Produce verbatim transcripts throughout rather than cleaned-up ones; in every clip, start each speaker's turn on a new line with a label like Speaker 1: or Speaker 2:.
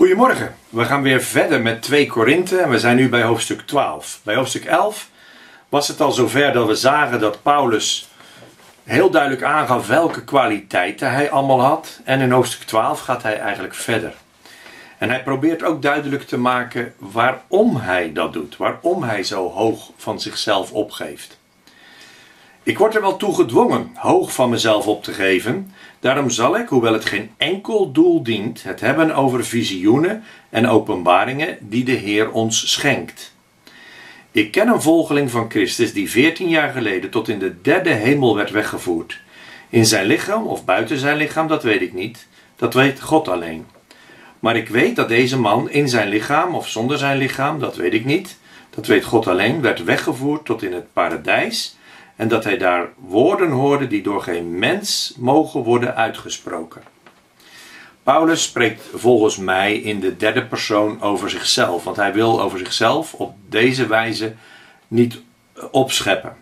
Speaker 1: Goedemorgen, we gaan weer verder met twee Korinthe en we zijn nu bij hoofdstuk twaalf. Bij hoofdstuk elf was het al zover dat we zagen dat Paulus heel duidelijk aangaf welke kwaliteiten hij allemaal had. En in hoofdstuk twaalf gaat hij eigenlijk verder. En hij probeert ook duidelijk te maken waarom hij dat doet, waarom hij zo hoog van zichzelf opgeeft. Ik word er wel toe gedwongen hoog van mezelf op te geven. Daarom zal ik, hoewel het geen enkel doel dient, het hebben over visioenen en openbaringen die de Heer ons schenkt. Ik ken een volgeling van Christus die veertien jaar geleden tot in de derde hemel werd weggevoerd. In zijn lichaam of buiten zijn lichaam, dat weet ik niet. Dat weet God alleen. Maar ik weet dat deze man in zijn lichaam of zonder zijn lichaam, dat weet ik niet. Dat weet God alleen, werd weggevoerd tot in het paradijs. En dat hij daar woorden hoorde die door geen mens mogen worden uitgesproken. Paulus spreekt volgens mij in de derde persoon over zichzelf. Want hij wil over zichzelf op deze wijze niet opscheppen.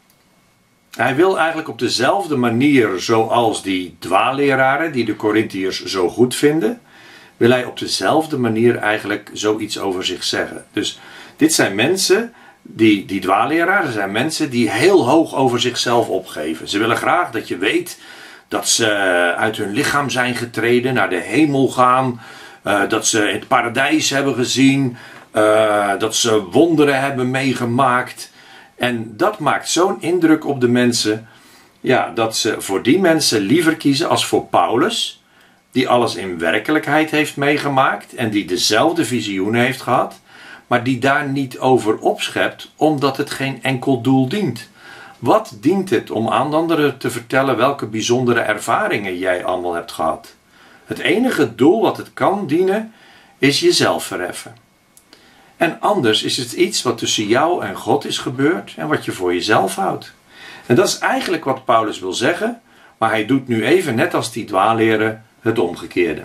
Speaker 1: Hij wil eigenlijk op dezelfde manier zoals die dwaalleraren die de Korintiërs zo goed vinden, wil hij op dezelfde manier eigenlijk zoiets over zich zeggen. Dus dit zijn mensen... Die, die dwaalleraren zijn mensen die heel hoog over zichzelf opgeven. Ze willen graag dat je weet dat ze uit hun lichaam zijn getreden, naar de hemel gaan. Uh, dat ze het paradijs hebben gezien. Uh, dat ze wonderen hebben meegemaakt. En dat maakt zo'n indruk op de mensen. Ja, dat ze voor die mensen liever kiezen als voor Paulus. Die alles in werkelijkheid heeft meegemaakt. En die dezelfde visioenen heeft gehad. Maar die daar niet over opschept, omdat het geen enkel doel dient. Wat dient het om aan anderen te vertellen welke bijzondere ervaringen jij allemaal hebt gehad? Het enige doel wat het kan dienen, is jezelf verheffen. En anders is het iets wat tussen jou en God is gebeurd en wat je voor jezelf houdt. En dat is eigenlijk wat Paulus wil zeggen, maar hij doet nu even net als die dwaalleren het omgekeerde.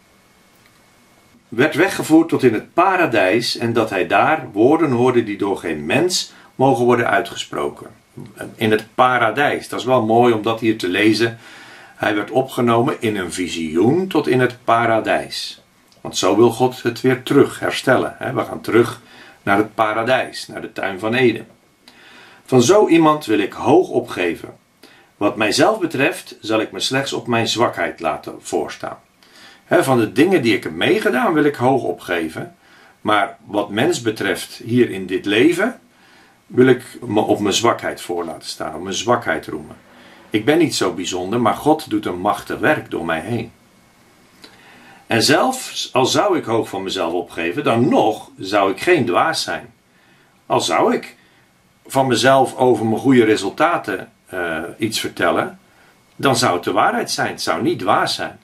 Speaker 1: Werd weggevoerd tot in het paradijs en dat hij daar woorden hoorde die door geen mens mogen worden uitgesproken. In het paradijs, dat is wel mooi om dat hier te lezen. Hij werd opgenomen in een visioen tot in het paradijs. Want zo wil God het weer terug herstellen. We gaan terug naar het paradijs, naar de tuin van Eden. Van zo iemand wil ik hoog opgeven. Wat mijzelf betreft zal ik me slechts op mijn zwakheid laten voorstaan. Van de dingen die ik heb meegedaan wil ik hoog opgeven. Maar wat mens betreft hier in dit leven wil ik me op mijn zwakheid voor laten staan. Op mijn zwakheid roemen. Ik ben niet zo bijzonder, maar God doet een machtig werk door mij heen. En zelfs al zou ik hoog van mezelf opgeven, dan nog zou ik geen dwaas zijn. Al zou ik van mezelf over mijn goede resultaten uh, iets vertellen, dan zou het de waarheid zijn. Het zou niet dwaas zijn.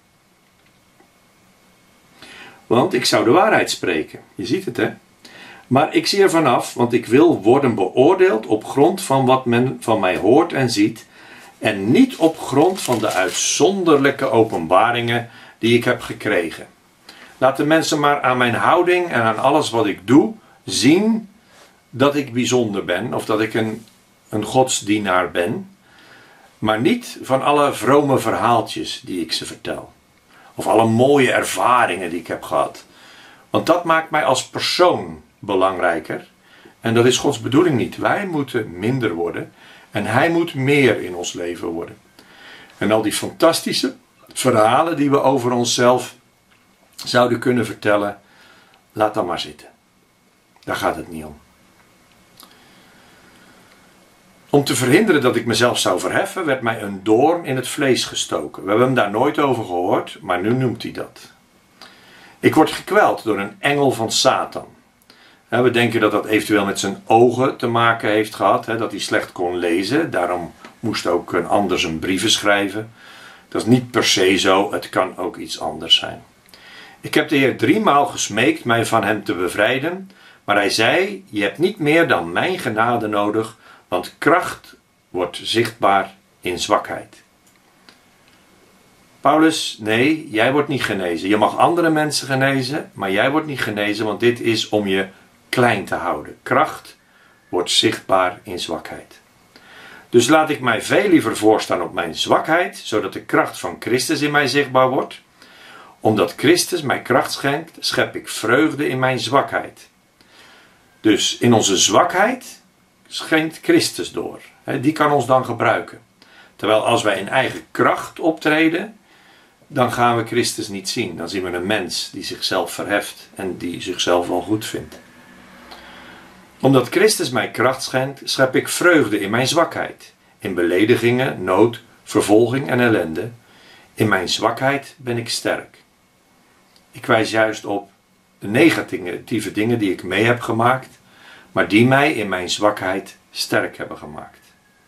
Speaker 1: Want ik zou de waarheid spreken. Je ziet het, hè? Maar ik zie er vanaf, want ik wil worden beoordeeld op grond van wat men van mij hoort en ziet. En niet op grond van de uitzonderlijke openbaringen die ik heb gekregen. Laat de mensen maar aan mijn houding en aan alles wat ik doe zien dat ik bijzonder ben. Of dat ik een, een godsdienaar ben. Maar niet van alle vrome verhaaltjes die ik ze vertel. Of alle mooie ervaringen die ik heb gehad. Want dat maakt mij als persoon belangrijker. En dat is Gods bedoeling niet. Wij moeten minder worden. En Hij moet meer in ons leven worden. En al die fantastische verhalen die we over onszelf zouden kunnen vertellen. Laat dat maar zitten. Daar gaat het niet om. Om te verhinderen dat ik mezelf zou verheffen, werd mij een doorn in het vlees gestoken. We hebben hem daar nooit over gehoord, maar nu noemt hij dat. Ik word gekweld door een engel van Satan. We denken dat dat eventueel met zijn ogen te maken heeft gehad, dat hij slecht kon lezen. Daarom moest ook een ander zijn brieven schrijven. Dat is niet per se zo, het kan ook iets anders zijn. Ik heb de Heer driemaal gesmeekt mij van hem te bevrijden, maar hij zei, je hebt niet meer dan mijn genade nodig, want kracht wordt zichtbaar in zwakheid. Paulus, nee, jij wordt niet genezen. Je mag andere mensen genezen, maar jij wordt niet genezen, want dit is om je klein te houden. Kracht wordt zichtbaar in zwakheid. Dus laat ik mij veel liever voorstaan op mijn zwakheid, zodat de kracht van Christus in mij zichtbaar wordt. Omdat Christus mij kracht schenkt, schep ik vreugde in mijn zwakheid. Dus in onze zwakheid schenkt Christus door. Die kan ons dan gebruiken. Terwijl als wij in eigen kracht optreden, dan gaan we Christus niet zien. Dan zien we een mens die zichzelf verheft en die zichzelf wel goed vindt. Omdat Christus mij kracht schenkt, schep ik vreugde in mijn zwakheid. In beledigingen, nood, vervolging en ellende. In mijn zwakheid ben ik sterk. Ik wijs juist op de negatieve dingen die ik mee heb gemaakt, maar die mij in mijn zwakheid sterk hebben gemaakt.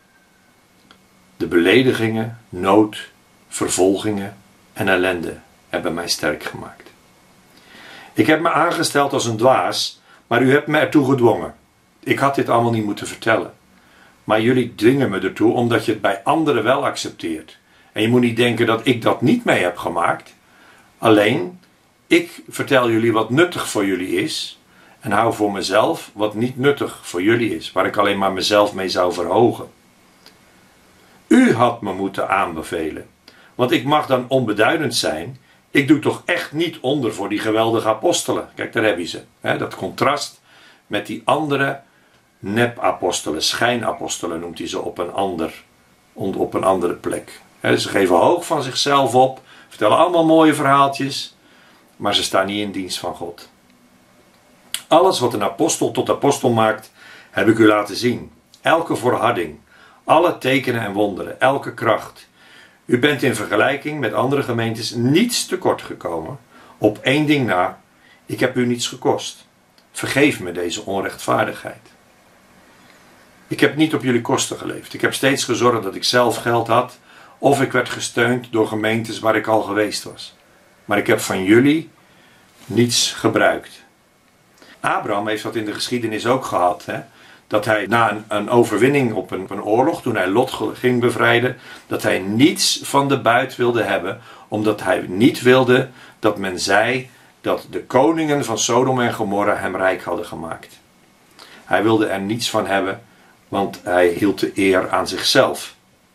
Speaker 1: De beledigingen, nood, vervolgingen en ellende hebben mij sterk gemaakt. Ik heb me aangesteld als een dwaas, maar u hebt me ertoe gedwongen. Ik had dit allemaal niet moeten vertellen. Maar jullie dwingen me ertoe omdat je het bij anderen wel accepteert. En je moet niet denken dat ik dat niet mee heb gemaakt. Alleen, ik vertel jullie wat nuttig voor jullie is. En hou voor mezelf wat niet nuttig voor jullie is. Waar ik alleen maar mezelf mee zou verhogen. U had me moeten aanbevelen. Want ik mag dan onbeduidend zijn. Ik doe toch echt niet onder voor die geweldige apostelen. Kijk, daar heb je ze. Hè, dat contrast met die andere nep-apostelen. Schijnapostelen noemt hij ze op een, ander, op een andere plek. Hè, ze geven hoog van zichzelf op. Vertellen allemaal mooie verhaaltjes. Maar ze staan niet in dienst van God. Alles wat een apostel tot apostel maakt, heb ik u laten zien. Elke volharding. Alle tekenen en wonderen. Elke kracht. U bent in vergelijking met andere gemeentes niets tekort gekomen. Op één ding na. Ik heb u niets gekost. Vergeef me deze onrechtvaardigheid. Ik heb niet op jullie kosten geleefd. Ik heb steeds gezorgd dat ik zelf geld had. Of ik werd gesteund door gemeentes waar ik al geweest was. Maar ik heb van jullie niets gebruikt. Abraham heeft dat in de geschiedenis ook gehad. Hè? Dat hij na een, een overwinning op een, een oorlog, toen hij Lot ging bevrijden, dat hij niets van de buit wilde hebben, omdat hij niet wilde dat men zei dat de koningen van Sodom en Gomorra hem rijk hadden gemaakt. Hij wilde er niets van hebben, want hij hield de eer aan zichzelf.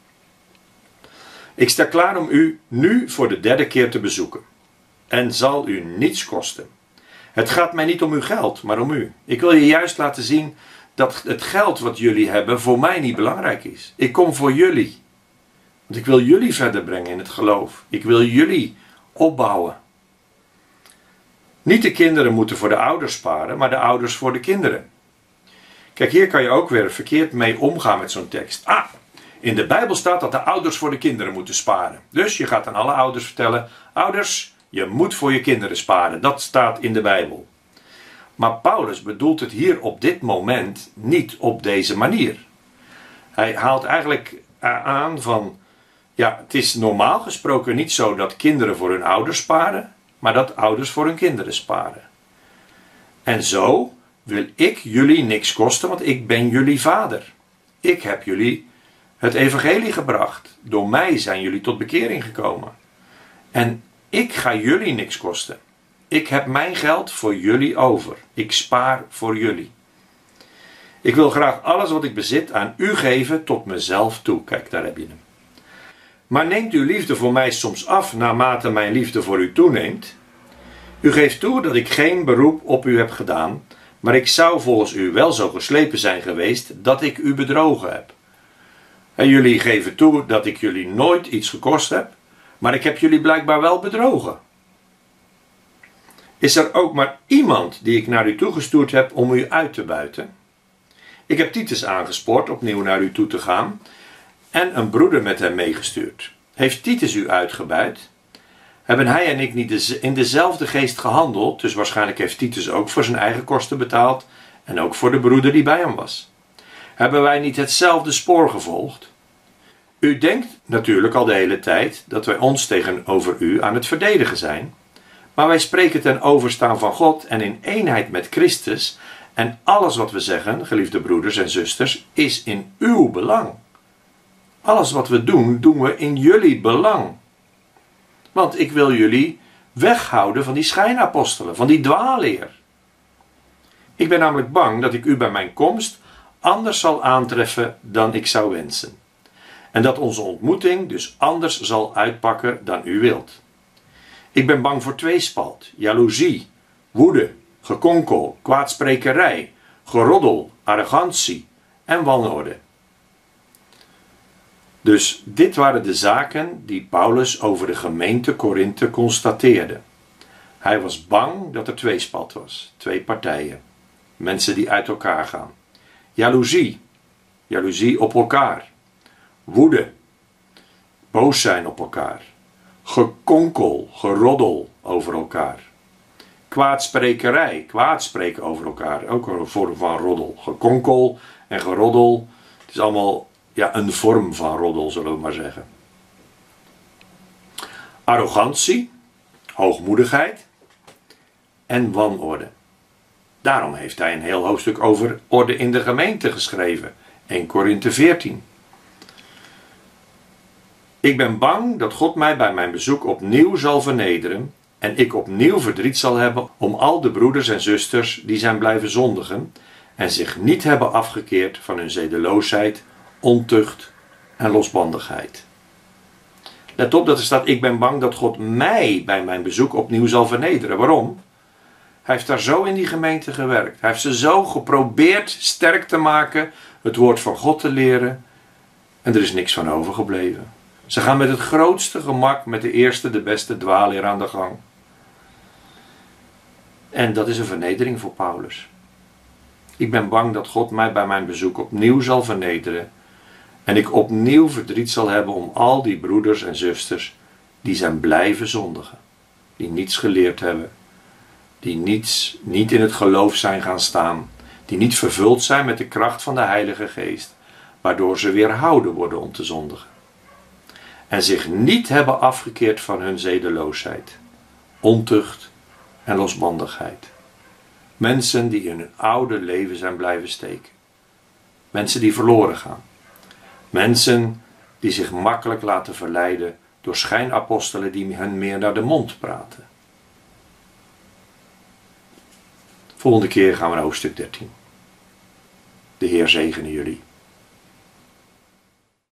Speaker 1: Ik sta klaar om u nu voor de derde keer te bezoeken. En zal u niets kosten. Het gaat mij niet om uw geld, maar om u. Ik wil je juist laten zien dat het geld wat jullie hebben voor mij niet belangrijk is. Ik kom voor jullie. Want ik wil jullie verder brengen in het geloof. Ik wil jullie opbouwen. Niet de kinderen moeten voor de ouders sparen, maar de ouders voor de kinderen. Kijk, hier kan je ook weer verkeerd mee omgaan met zo'n tekst. Ah, in de Bijbel staat dat de ouders voor de kinderen moeten sparen. Dus je gaat aan alle ouders vertellen, ouders, je moet voor je kinderen sparen. Dat staat in de Bijbel. Maar Paulus bedoelt het hier op dit moment niet op deze manier. Hij haalt eigenlijk aan van, ja, het is normaal gesproken niet zo dat kinderen voor hun ouders sparen, maar dat ouders voor hun kinderen sparen. En zo wil ik jullie niks kosten, want ik ben jullie vader. Ik heb jullie het evangelie gebracht. Door mij zijn jullie tot bekering gekomen. En ik ga jullie niks kosten. Ik heb mijn geld voor jullie over. Ik spaar voor jullie. Ik wil graag alles wat ik bezit aan u geven tot mezelf toe. Kijk, daar heb je hem. Maar neemt uw liefde voor mij soms af naarmate mijn liefde voor u toeneemt? U geeft toe dat ik geen beroep op u heb gedaan, maar ik zou volgens u wel zo geslepen zijn geweest dat ik u bedrogen heb. En jullie geven toe dat ik jullie nooit iets gekost heb, maar ik heb jullie blijkbaar wel bedrogen. Is er ook maar iemand die ik naar u toegestuurd heb om u uit te buiten? Ik heb Titus aangespoord opnieuw naar u toe te gaan en een broeder met hem meegestuurd. Heeft Titus u uitgebuit? Hebben hij en ik niet in dezelfde geest gehandeld, dus waarschijnlijk heeft Titus ook voor zijn eigen kosten betaald en ook voor de broeder die bij hem was. Hebben wij niet hetzelfde spoor gevolgd? U denkt natuurlijk al de hele tijd dat wij ons tegenover u aan het verdedigen zijn, maar wij spreken ten overstaan van God en in eenheid met Christus en alles wat we zeggen, geliefde broeders en zusters, is in uw belang. Alles wat we doen, doen we in jullie belang. Want ik wil jullie weghouden van die schijnapostelen, van die dwaalleer. Ik ben namelijk bang dat ik u bij mijn komst anders zal aantreffen dan ik zou wensen. En dat onze ontmoeting dus anders zal uitpakken dan u wilt. Ik ben bang voor tweespalt, jaloezie, woede, gekonkel, kwaadsprekerij, geroddel, arrogantie en wanorde. Dus dit waren de zaken die Paulus over de gemeente Korinthe constateerde. Hij was bang dat er tweespalt was, twee partijen, mensen die uit elkaar gaan. Jaloezie, jaloezie op elkaar. Woede, boos zijn op elkaar. Gekonkel, geroddel over elkaar. Kwaadsprekerij, kwaadspreken over elkaar, ook een vorm van roddel. Gekonkel en geroddel, het is allemaal ja, een vorm van roddel, zullen we maar zeggen. Arrogantie, hoogmoedigheid en wanorde. Daarom heeft hij een heel hoofdstuk over orde in de gemeente geschreven. Eerste Korinthe veertien. Ik ben bang dat God mij bij mijn bezoek opnieuw zal vernederen en ik opnieuw verdriet zal hebben om al de broeders en zusters die zijn blijven zondigen en zich niet hebben afgekeerd van hun zedeloosheid, ontucht en losbandigheid. Let op dat er staat, ik ben bang dat God mij bij mijn bezoek opnieuw zal vernederen. Waarom? Hij heeft daar zo in die gemeente gewerkt. Hij heeft ze zo geprobeerd sterk te maken, het woord van God te leren. En er is niks van overgebleven. Ze gaan met het grootste gemak met de eerste, de beste dwaalleer aan de gang. En dat is een vernedering voor Paulus. Ik ben bang dat God mij bij mijn bezoek opnieuw zal vernederen. En ik opnieuw verdriet zal hebben om al die broeders en zusters die zijn blijven zondigen. Die niets geleerd hebben. Die niets, niet in het geloof zijn gaan staan. Die niet vervuld zijn met de kracht van de Heilige Geest. Waardoor ze weerhouden worden om te zondigen. En zich niet hebben afgekeerd van hun zedeloosheid, ontucht en losbandigheid. Mensen die in hun oude leven zijn blijven steken. Mensen die verloren gaan. Mensen die zich makkelijk laten verleiden door schijnapostelen die hen meer naar de mond praten. Volgende keer gaan we naar hoofdstuk dertien. De Heer zegene jullie.